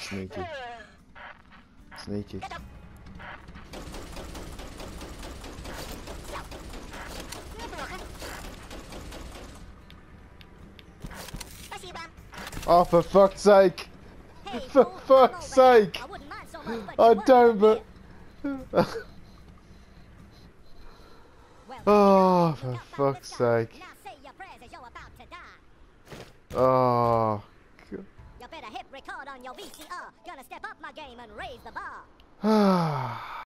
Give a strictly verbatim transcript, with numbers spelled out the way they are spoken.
Sneaky. Sneaky. Oh, for fuck's sake! For fuck's sake! I don't, but... Oh, for fuck's sake. Oh, God. You better hit record on your V C R. Gonna step up my game and raise the bar. Ah.